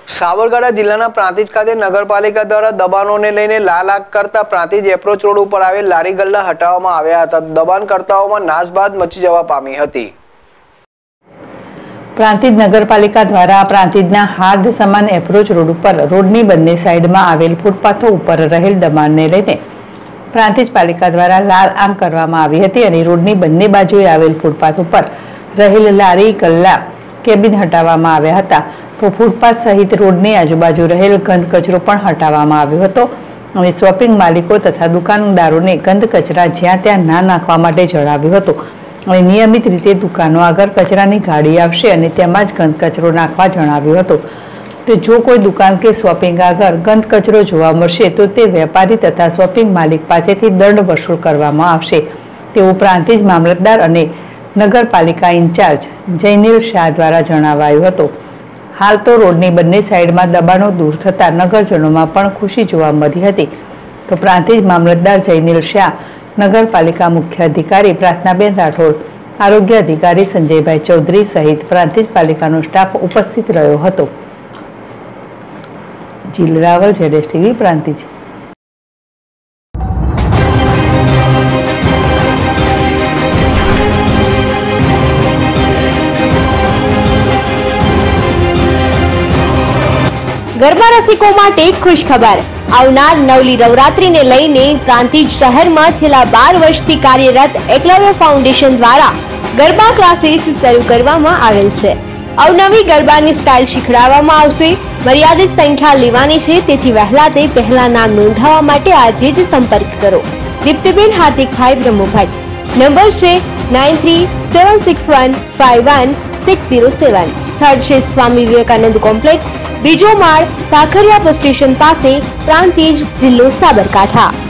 સાબરકાંઠા જિલ્લાના પ્રાંતિજ ખાતે નગરપાલિકા દ્વારા દબાણોને લઈને લાલાક કરતા પ્રાંતિજ એપ્રોચ રોડ ઉપર આવેલ લારી ગલ્લા હટાવવામાં આવ્યા હતા। દબાણકર્તાઓમાં નાસભાત મચી જવા પામી હતી। પ્રાંતિજ નગરપાલિકા દ્વારા પ્રાંતિજના હાર્દ સમાન એપ્રોચ રોડ ઉપર રોડની બંને સાઈડમાં આવેલ ફૂટપાથો ઉપર રહેલ દબાણને લઈને પ્રાંતિજ પાલિકા દ્વારા લાલ આંખ કરવામાં આવી હતી અને રોડની બંને બાજુએ આવેલ ફૂટપાથ ઉપર રહેલ લારી ગલ્લા કેબિન હટાવવામાં આવ્યા હતા। તો ફૂટપાથ સહિત રોડની આજુબાજુ રહેલ ગંદ કચરો પણ હટાવવામાં આવ્યો હતો અને શોપિંગ માલિકો તથા દુકાનદારોને ગંદ કચરા જ્યાં ત્યાં ના નાખવા માટે જણાવ્યું હતું અને નિયમિત રીતે દુકાનો આગળ કચરાની ગાડી આવશે અને તેમાં જ ગંદ કચરો નાખવા જણાવ્યું હતું। તો જો કોઈ દુકાન કે શોપિંગ આગળ ગંદ કચરો જોવા મળશે તો તે વેપારી તથા શોપિંગ માલિક પાસેથી દંડ વસૂલ કરવામાં આવશે તેવું પ્રાંતિજ મામલતદાર અને નગરપાલિકા ઇન્ચાર્જ જયનીલ શાહ દ્વારા જણાવાયું હતું। હાલ તો રોડની બંને સાઈડમાં દબાણો દૂર થતાં નગરજનોમાં પણ ખુશી જોવા મળી હતી। તો પ્રાંતિજ મામલતદાર જયનીલ શાહ, નગરપાલિકા મુખ્ય અધિકારી પ્રાર્થનાબેન રાઠોડ, આરોગ્ય અધિકારી સંજયભાઈ ચૌધરી સહિત પ્રાંતિજ પાલિકાનો સ્ટાફ ઉપસ્થિત રહ્યો હતો। જીલ રાવલ, ZSTV, પ્રાંતિજ। ગરબા રસિકો માટે ખુશ ખબર। આવનાર નવલી નવરાત્રીને લઈને પ્રાંતિજ શહેરમાં છેલ્લા 12 વર્ષથી કાર્યરત એકલવ્ય ફાઉન્ડેશન દ્વારા ગરબા ક્લાસીસ શરૂ કરવામાં આવેલ છે। અવનવી ગરબાની સ્ટાઇલ શીખડાવવામાં આવશે। મર્યાદિત સંખ્યા લેવાની છે, તેથી વહેલા તે પહેલા નામ નોંધાવવા માટે આજે જ સંપર્ક કરો। દીપ્તિબેન હાર્દિકભાઈ બ્રહ્મભટ્ટ, નંબર છે 9376151607। સ્થળ છે સ્વામી વિવેકાનંદ કોમ્પ્લેક્સ, બીજો માળ, સાખરિયા બસ સ્ટેશન પાસે, પ્રાંતિજ, જિલ્લો સાબરકાંઠા।